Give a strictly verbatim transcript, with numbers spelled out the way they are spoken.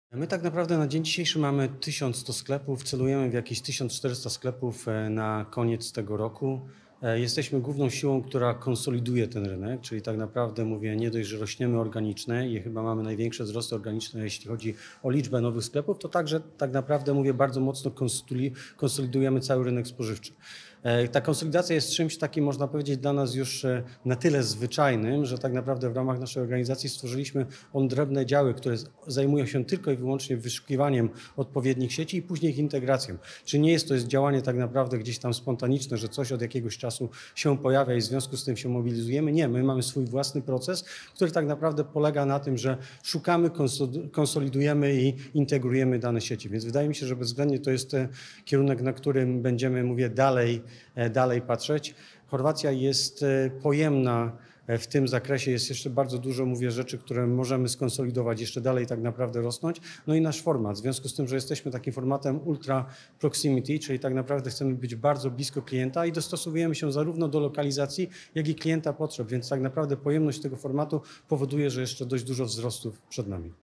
My tak naprawdę na dzień dzisiejszy mamy tysiąc sto sklepów, celujemy w jakieś tysiąc czterysta sklepów e, na koniec tego roku. E, Jesteśmy główną siłą, która konsoliduje ten rynek, czyli tak naprawdę mówię, nie dość, że rośniemy organiczne i chyba mamy największe wzrosty organiczne, jeśli chodzi o liczbę nowych sklepów, to także tak naprawdę mówię, bardzo mocno konsoli- konsolidujemy cały rynek spożywczy. E, Ta konsolidacja jest czymś takim, można powiedzieć, dla nas już e, na tyle zwyczajnym, że tak naprawdę w ramach naszej organizacji stworzyliśmy odrębne działy, które z- zajmują się tylko i wyłącznie wyszukiwaniem odpowiednich sieci i później ich integracją. Czy nie jest to jest działanie tak naprawdę gdzieś tam spontaniczne, że coś od jakiegoś czasu się pojawia i w związku z tym się mobilizujemy? Nie, my mamy swój własny proces, który tak naprawdę polega na tym, że szukamy, konsol- konsolidujemy i integrujemy dane sieci. Więc wydaje mi się, że bezwzględnie to jest e, kierunek, na którym będziemy, mówię, dalej, e, dalej patrzeć. Chorwacja jest e, pojemna e, w tym zakresie, jest jeszcze bardzo dużo, mówię, rzeczy, które możemy skonsolidować, jeszcze dalej tak naprawdę rosnąć. No i nasz format, w związku z tym, że jesteśmy takim formatem ultra proximity, czyli tak naprawdę chcemy być bardzo blisko klienta i dostosowujemy się zarówno do lokalizacji, jak i klienta potrzeb, więc tak naprawdę pojemność tego formatu powoduje, że jeszcze dość dużo wzrostów przed nami.